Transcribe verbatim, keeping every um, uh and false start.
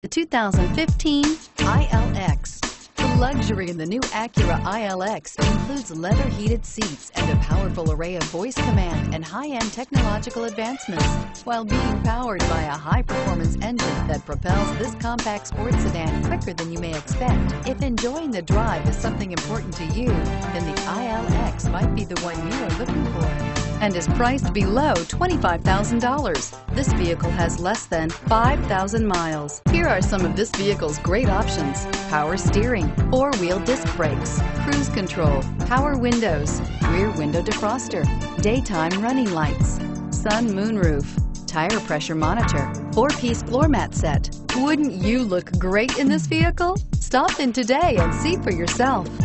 The two thousand fifteen I L X. The luxury in the new Acura I L X includes leather heated seats and a powerful array of voice command and high-end technological advancements, while being powered by a high-performance engine that propels this compact sports sedan quicker than you may expect. If enjoying the drive is something important to you, then the I L X might be the one you are looking for, and is priced below twenty-five thousand dollars. This vehicle has less than five thousand miles. Here are some of this vehicle's great options: power steering, four-wheel disc brakes, cruise control, power windows, rear window defroster, daytime running lights, sun moonroof, tire pressure monitor, four-piece floor mat set. Wouldn't you look great in this vehicle? Stop in today and see for yourself.